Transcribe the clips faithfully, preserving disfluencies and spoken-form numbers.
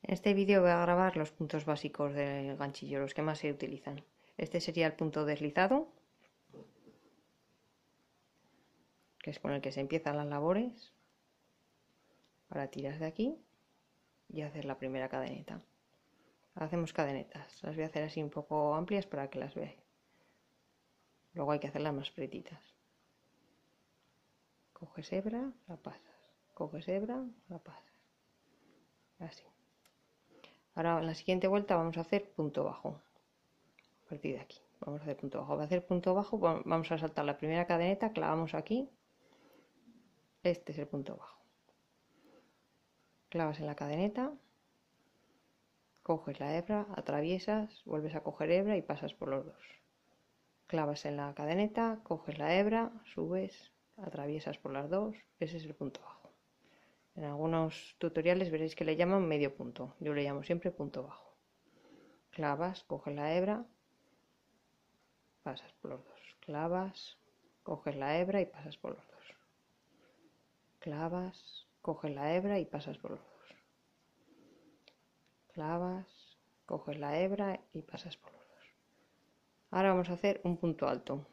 En este vídeo voy a grabar los puntos básicos del ganchillo, los que más se utilizan. Este sería el punto deslizado, que es con el que se empiezan las labores. Ahora tiras de aquí y haces la primera cadeneta. Hacemos cadenetas, las voy a hacer así un poco amplias para que las veáis. Luego hay que hacerlas más pretitas. Coges hebra, la pasas. Coges hebra, la pasas. Así. Ahora en la siguiente vuelta vamos a hacer punto bajo. A partir de aquí vamos a hacer punto bajo. Para hacer punto bajo vamos a saltar la primera cadeneta, clavamos aquí. Este es el punto bajo. Clavas en la cadeneta, coges la hebra, atraviesas, vuelves a coger hebra y pasas por los dos. Clavas en la cadeneta, coges la hebra, subes, atraviesas por las dos. Ese es el punto bajo. En algunos tutoriales veréis que le llaman medio punto. Yo le llamo siempre punto bajo. Clavas, coges la hebra, pasas por los dos. Clavas, coges la hebra y pasas por los dos. Clavas, coges la hebra y pasas por los dos. Clavas, coges la hebra y pasas por los dos. Ahora vamos a hacer un punto alto.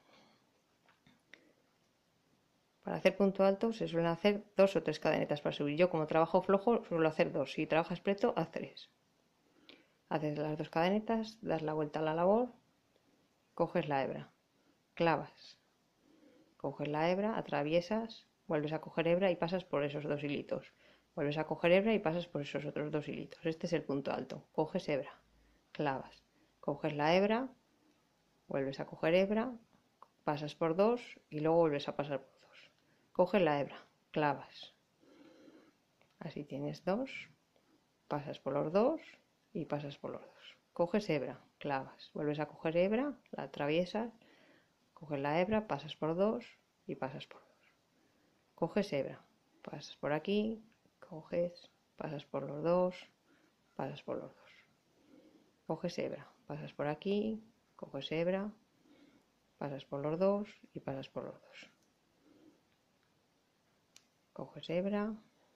Para hacer punto alto se suelen hacer dos o tres cadenetas para subir. Yo, como trabajo flojo, suelo hacer dos. Si trabajas preto, haz tres. Haces las dos cadenetas, das la vuelta a la labor, coges la hebra, clavas, coges la hebra, atraviesas, vuelves a coger hebra y pasas por esos dos hilitos. Vuelves a coger hebra y pasas por esos otros dos hilitos. Este es el punto alto. Coges hebra, clavas, coges la hebra, vuelves a coger hebra, pasas por dos y luego vuelves a pasar por dos. Coges la hebra, clavas. Así tienes dos, pasas por los dos y pasas por los dos. Coges hebra, clavas, vuelves a coger hebra, la atraviesas, coges la hebra, pasas por dos y pasas por dos. Coges hebra, pasas por aquí, coges, pasas por los dos, pasas por los dos. Coges hebra, pasas por aquí, coges hebra, pasas por los dos y pasas por los dos. Coges hebra,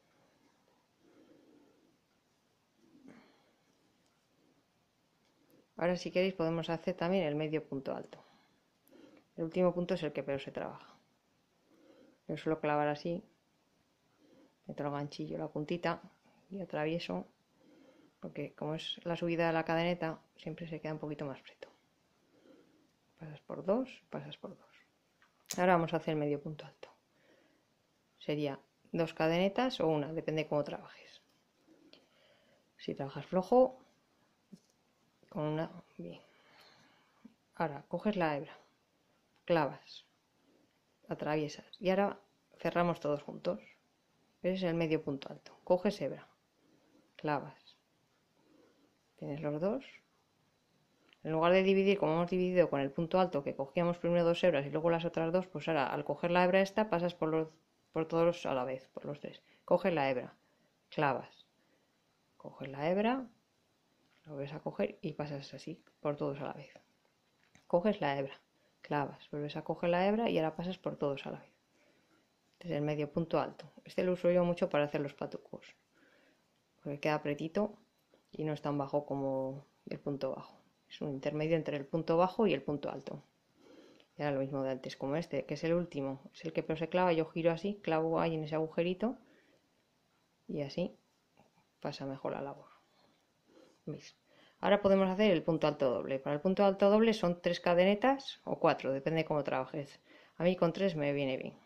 ahora si queréis podemos hacer también el medio punto alto. El último punto es el que peor se trabaja. Yo suelo clavar así, meto el ganchillo, la puntita y atravieso, porque como es la subida de la cadeneta, siempre se queda un poquito más preto. Pasas por dos, pasas por dos. Ahora vamos a hacer medio punto alto. Sería dos cadenetas o una, depende de cómo trabajes. Si trabajas flojo, con una, bien. Ahora coges la hebra, clavas, atraviesas y ahora cerramos todos juntos. Ese es el medio punto alto. Coges hebra, clavas, tienes los dos. En lugar de dividir como hemos dividido con el punto alto, que cogíamos primero dos hebras y luego las otras dos, pues ahora al coger la hebra esta pasas por, los, por todos a la vez, por los tres. Coges la hebra, clavas, coges la hebra, la vuelves a coger y pasas así por todos a la vez. Coges la hebra, clavas, vuelves a coger la hebra y ahora pasas por todos a la vez. Este es el medio punto alto. Este lo uso yo mucho para hacer los patucos, porque queda pretito y no es tan bajo como el punto bajo. Es un intermedio entre el punto bajo y el punto alto. Y ahora lo mismo de antes, como este, que es el último, es el que peor se clava, yo giro así, clavo ahí en ese agujerito y así pasa mejor la labor. ¿Veis? Ahora podemos hacer el punto alto doble. Para el punto alto doble son tres cadenetas o cuatro, depende de cómo trabajes. A mí con tres me viene bien.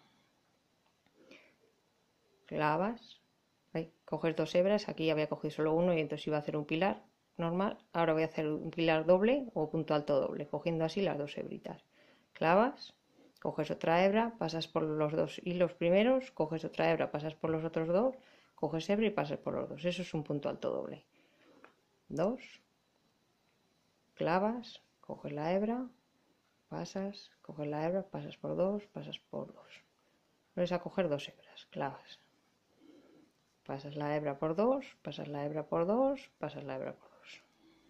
Clavas, ahí, coges dos hebras, aquí había cogido solo uno y entonces iba a hacer un pilar normal. Ahora voy a hacer un pilar doble o punto alto doble, cogiendo así las dos hebritas. Clavas, coges otra hebra, pasas por los dos hilos primeros, coges otra hebra, pasas por los otros dos, coges hebra y pasas por los dos. Eso es un punto alto doble. Dos, clavas, coges la hebra, pasas, coges la hebra, pasas por dos, pasas por dos. Vuelves a coger dos hebras, clavas. Pasas la hebra por dos, pasas la hebra por dos, pasas la hebra por dos.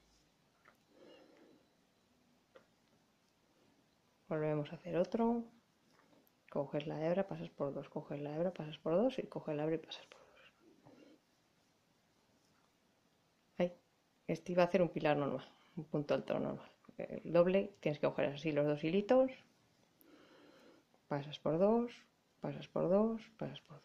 Volvemos a hacer otro. Coges la hebra, pasas por dos, coges la hebra, pasas por dos y coges la hebra y pasas por dos. este iba a hacer un pilar normal, un punto alto normal. El doble tienes que coger así los dos hilitos, pasas por dos, pasas por dos, pasas por dos.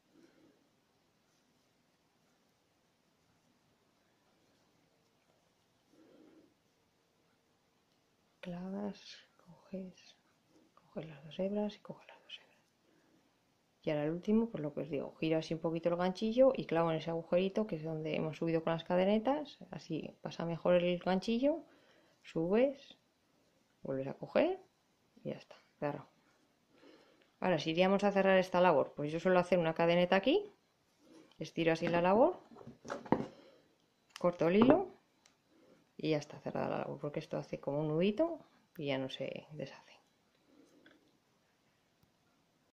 Clavas, coges, coges las dos hebras y coges las dos hebras. Y ahora el último, pues lo que os digo, giro así un poquito el ganchillo y clavo en ese agujerito que es donde hemos subido con las cadenetas, así pasa mejor el ganchillo, subes, vuelves a coger y ya está, cerrado. Ahora, si iríamos a cerrar esta labor, pues yo suelo hacer una cadeneta aquí, estiro así la labor, corto el hilo y ya está cerrada la labor, porque esto hace como un nudito y ya no se deshace.